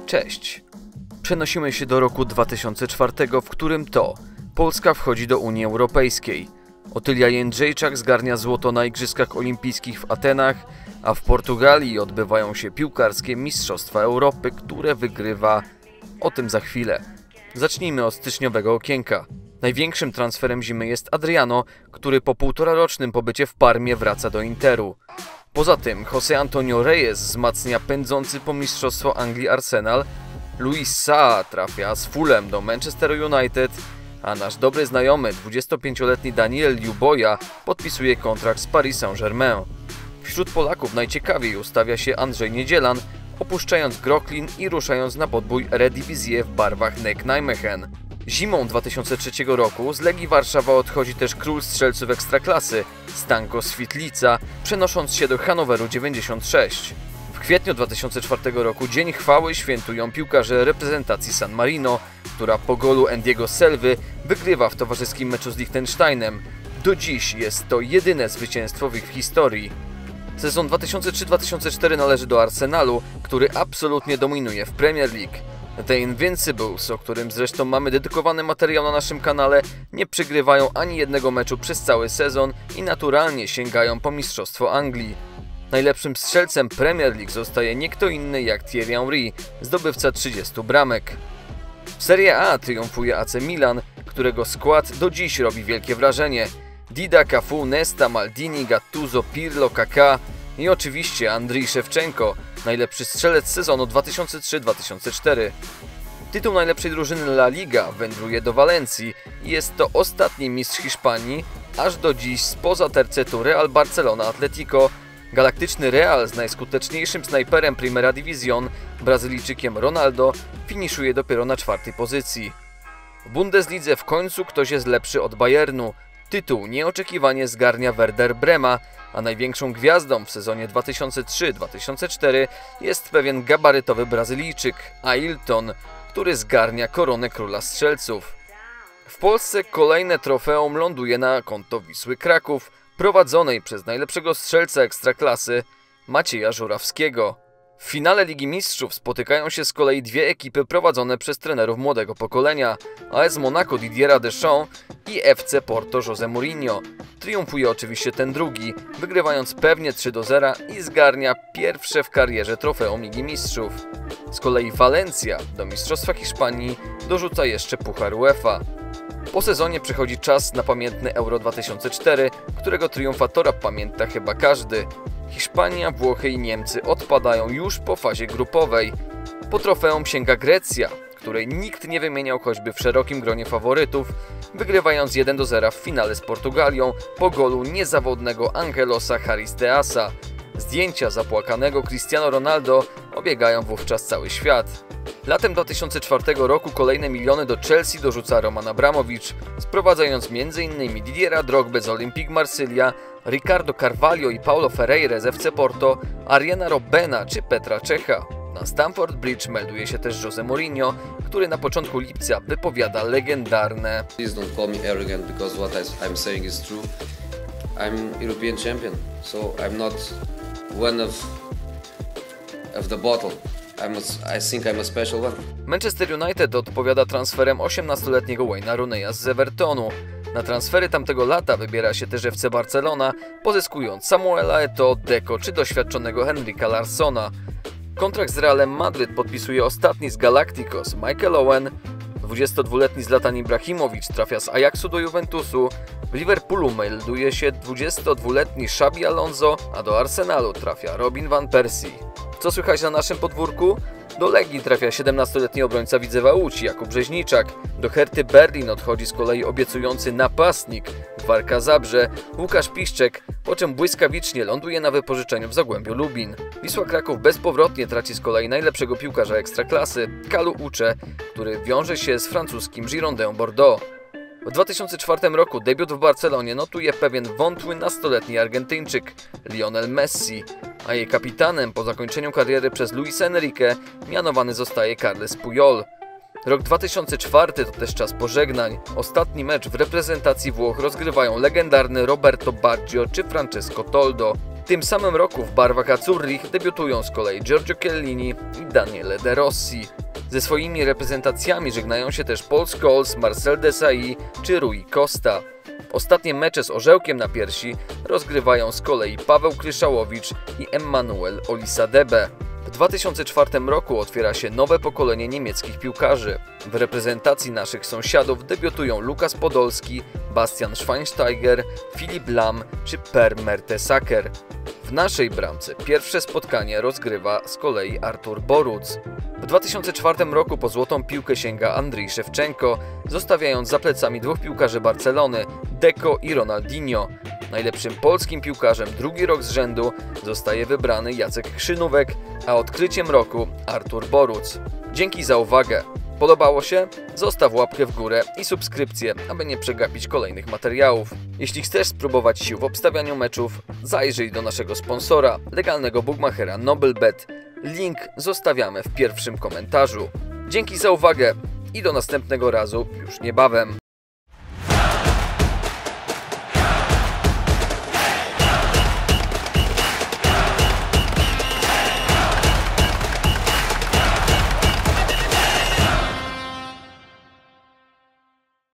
Cześć! Przenosimy się do roku 2004, w którym to Polska wchodzi do Unii Europejskiej. Otylia Jędrzejczak zgarnia złoto na Igrzyskach Olimpijskich w Atenach, a w Portugalii odbywają się piłkarskie Mistrzostwa Europy, które wygrywa. O tym za chwilę. Zacznijmy od styczniowego okienka. Największym transferem zimy jest Adriano, który po półtorarocznym pobycie w Parmie wraca do Interu. Poza tym José Antonio Reyes wzmacnia pędzący po mistrzostwo Anglii Arsenal, Luis Saa trafia z Fulham do Manchester United, a nasz dobry znajomy 25-letni Daniel Ljuboja podpisuje kontrakt z Paris Saint-Germain. Wśród Polaków najciekawiej ustawia się Andrzej Niedzielan, opuszczając Groklin i ruszając na podbój Eredivisie w barwach NEC Nijmegen. Zimą 2003 roku z Legii Warszawa odchodzi też król strzelców ekstraklasy, Stanko Świetlica, przenosząc się do Hannoweru 96. W kwietniu 2004 roku Dzień Chwały świętują piłkarze reprezentacji San Marino, która po golu Endiego Selvy wygrywa w towarzyskim meczu z Liechtensteinem. Do dziś jest to jedyne zwycięstwo w ich historii. Sezon 2003-2004 należy do Arsenalu, który absolutnie dominuje w Premier League. The Invincibles, o którym zresztą mamy dedykowany materiał na naszym kanale, nie przegrywają ani jednego meczu przez cały sezon i naturalnie sięgają po mistrzostwo Anglii. Najlepszym strzelcem Premier League zostaje nie kto inny jak Thierry Henry, zdobywca 30 bramek. W Serie A triumfuje AC Milan, którego skład do dziś robi wielkie wrażenie. Dida, Cafu, Nesta, Maldini, Gattuso, Pirlo, Kaká i oczywiście Andriy Szewczenko, najlepszy strzelec sezonu 2003-2004. Tytuł najlepszej drużyny La Liga wędruje do Walencji i jest to ostatni mistrz Hiszpanii, aż do dziś spoza tercetu Real Barcelona Atletico. Galaktyczny Real z najskuteczniejszym snajperem Primera División, Brazylijczykiem Ronaldo, finiszuje dopiero na 4. pozycji. W Bundeslidze w końcu ktoś jest lepszy od Bayernu. Tytuł nieoczekiwanie zgarnia Werder Brema, a największą gwiazdą w sezonie 2003-2004 jest pewien gabarytowy Brazylijczyk, Ailton, który zgarnia koronę króla strzelców. W Polsce kolejne trofeum ląduje na konto Wisły Kraków, prowadzonej przez najlepszego strzelca ekstraklasy Macieja Żurawskiego. W finale Ligi Mistrzów spotykają się z kolei dwie ekipy prowadzone przez trenerów młodego pokolenia, AS Monaco Didiera Deschamps i FC Porto José Mourinho. Triumfuje oczywiście ten drugi, wygrywając pewnie 3-0 i zgarnia pierwsze w karierze trofeum Ligi Mistrzów. Z kolei Valencia do Mistrzostwa Hiszpanii dorzuca jeszcze Puchar UEFA. Po sezonie przychodzi czas na pamiętny Euro 2004, którego triumfatora pamięta chyba każdy. Hiszpania, Włochy i Niemcy odpadają już po fazie grupowej. Po trofeum sięga Grecja, której nikt nie wymieniał choćby w szerokim gronie faworytów, wygrywając 1-0 w finale z Portugalią po golu niezawodnego Angelosa Haristeasa. Zdjęcia zapłakanego Cristiano Ronaldo obiegają wówczas cały świat. Latem 2004 roku kolejne miliony do Chelsea dorzuca Roman Abramowicz, sprowadzając m.in. Didiera Drogbę z Olympique Marsylia, Ricardo Carvalho i Paulo Ferreira z FC Porto, Ariana Robbena czy Petra Czecha. Na Stamford Bridge melduje się też José Mourinho, który na początku lipca wypowiada legendarne: Please don't call me arrogant because what I'm saying is true. I'm European champion, so I'm not one of the bottle. I think I'm a special one. Manchester United odpowiada transferem 18-letniego Wayne'a Rooneya z Evertonu. Na transfery tamtego lata wybiera się też FC Barcelona, pozyskując Samuela Eto'o, Deco czy doświadczonego Henryka Larsona. Kontrakt z Realem Madryt podpisuje ostatni z Galacticos, Michael Owen. 22-letni Zlatan Ibrahimowicz trafia z Ajaxu do Juventusu. W Liverpoolu melduje się 22-letni Xabi Alonso, a do Arsenalu trafia Robin van Persie. Co słychać na naszym podwórku? Do Legii trafia 17-letni obrońca Widzewa Łódź Jakub Rzeźniczak. Do Herty Berlin odchodzi z kolei obiecujący napastnik Warka Zabrze Łukasz Piszczek, po czym błyskawicznie ląduje na wypożyczeniu w Zagłębiu Lubin. Wisła Kraków bezpowrotnie traci z kolei najlepszego piłkarza ekstraklasy Kalu Uche, który wiąże się z francuskim Girondin Bordeaux. W 2004 roku debiut w Barcelonie notuje pewien wątły nastoletni Argentyńczyk Lionel Messi, a jej kapitanem po zakończeniu kariery przez Luis Enrique mianowany zostaje Carles Puyol. Rok 2004 to też czas pożegnań. Ostatni mecz w reprezentacji Włoch rozgrywają legendarny Roberto Baggio czy Francesco Toldo. W tym samym roku w barwach azzurrich debiutują z kolei Giorgio Chiellini i Daniele De Rossi. Ze swoimi reprezentacjami żegnają się też Paul Scholes, Marcel Desailly czy Rui Costa. Ostatnie mecze z orzełkiem na piersi rozgrywają z kolei Paweł Kryszałowicz i Emmanuel Olisadebe. W 2004 roku otwiera się nowe pokolenie niemieckich piłkarzy. W reprezentacji naszych sąsiadów debiutują Lukas Podolski, Bastian Schweinsteiger, Philipp Lahm czy Per Mertesacker. W naszej bramce pierwsze spotkanie rozgrywa z kolei Artur Boruc. W 2004 roku po złotą piłkę sięga Andriy Szewczenko, zostawiając za plecami dwóch piłkarzy Barcelony, Deco i Ronaldinho. Najlepszym polskim piłkarzem drugi rok z rzędu zostaje wybrany Jacek Krzynówek, a odkryciem roku Artur Boruc. Dzięki za uwagę. Podobało się? Zostaw łapkę w górę i subskrypcję, aby nie przegapić kolejnych materiałów. Jeśli chcesz spróbować sił w obstawianiu meczów, zajrzyj do naszego sponsora, legalnego bookmachera Noblebet. Link zostawiamy w pierwszym komentarzu. Dzięki za uwagę i do następnego razu już niebawem.